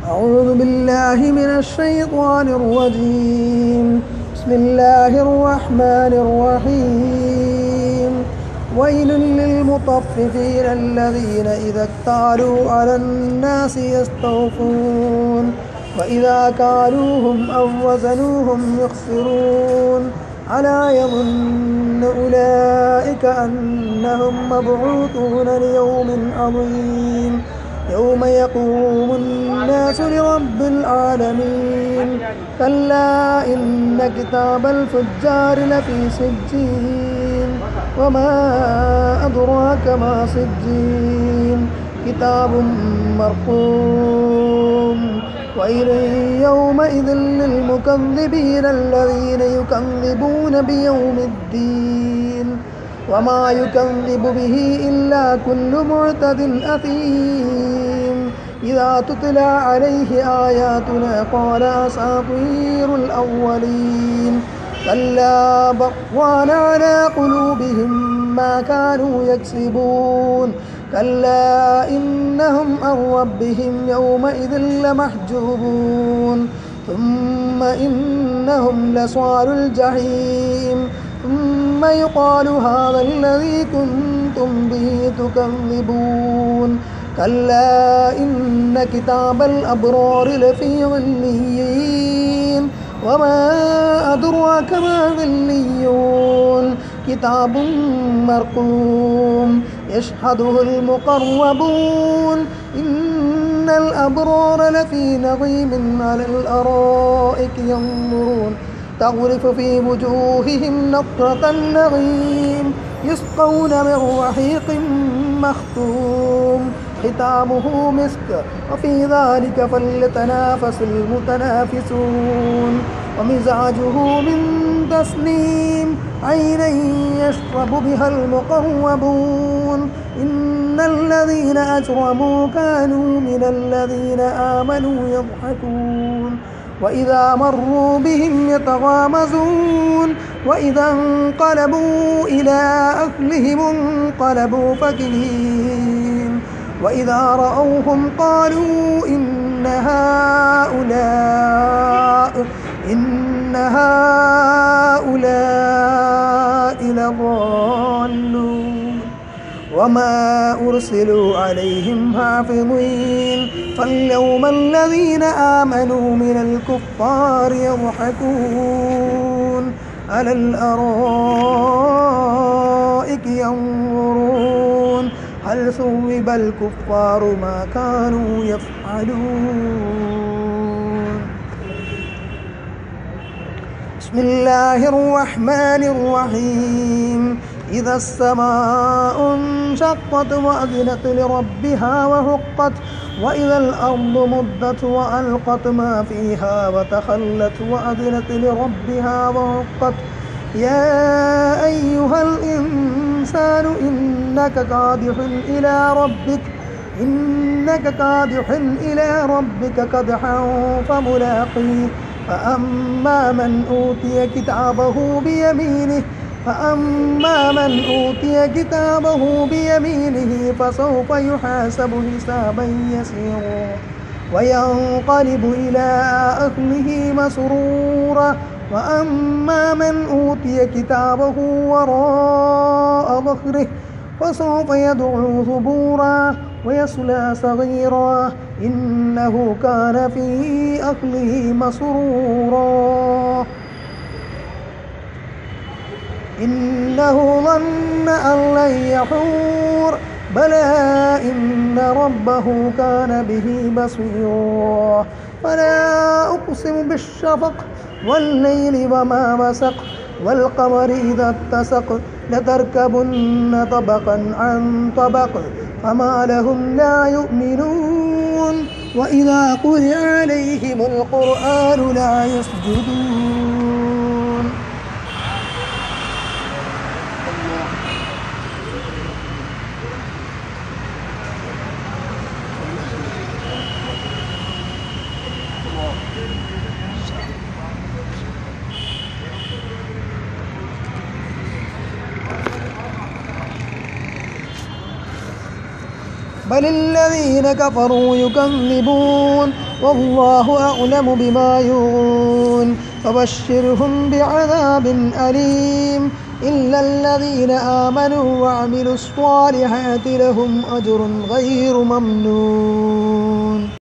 أعوذ بالله من الشيطان الرجيم. بسم الله الرحمن الرحيم. ويل للمطففين الذين إذا اكتالوا على الناس يستوفون وإذا كالوهم أو وزنوهم يخسرون. ألا يظن أولئك أنهم مبعوثون ليوم عظيم يوم يقوم الناس لرب العالمين. كلا إن كتاب الفجار لفي سجين وما أدراك ما سجين كتاب مرقوم. ويل يومئذ للمكذبين الذين يكذبون بيوم الدين وما يكذب به إلا كل معتد أثيم. إذا تتلى عليه آياتنا قال أساطير الأولين. كلا بران على قلوبهم ما كانوا يكسبون. كلا إنهم عن ربهم يومئذ لمحجوبون. ثم إنهم لصال الجحيم. ثم يقال هذا الذي كنتم به تكذبون. كلا إن كتاب الأبرار لفي عليين وما أدراك ما عليون كتاب مرقوم يشهده المقربون. إن الأبرار لفي نعيم على الأرائك ينظرون تغرف في وجوههم نضرة النعيم يسقون من رحيق مختوم ختامه مسك وفي ذلك فليتنافس المتنافسون. ومزاجه من تسنيم عينا يشرب بها المقربون. إن الذين أجرموا كانوا من الذين آمنوا يضحكون وإذا مروا بهم يتغامزون. وإذا انقلبوا إلى أهلهم انقلبوا فكهين. وإذا رأوهم قالوا إن هؤلاء لضالون. وما أرسلوا عليهم حافظين. فاليوم الذين آمنوا من الكفار يضحكون على الأرائك ينظرون هل ثوب الكفار ما كانوا يفعلون. بسم الله الرحمن الرحيم. إذا السماء انشقت وأذنت لربها وحقت وإذا الأرض مدت وألقت ما فيها وتخلت وأذنت لربها وحقت. يا أيها الإنسان إنك كادح إلى ربك كدحا فملاقيه. فأما من أوتي كتابه بيمينه فسوف يحاسب حسابا يسيرا وينقلب إلى أهله مسرورا. وأما من أوتي كتابه وراء ظهره فسوف يدعو ثبورا ويصلى سعيرا إنه كان في أهله مسرورا. إنه ظن أن لن يحور بلى إن ربه كان به بصيرا. فلا أقسم بالشفق والليل وما وسق والقمر إذا اتسق لتركبن طبقا عن طبق فما لهم لا يؤمنون. وإذا قرئ عليهم القرآن لا يسجدون. بل بل الذين كفروا يكذبون والله أعلم بما يوعون فبشرهم بعذاب أليم إلا الذين آمنوا وعملوا الصالحات لهم أجر غير ممنون.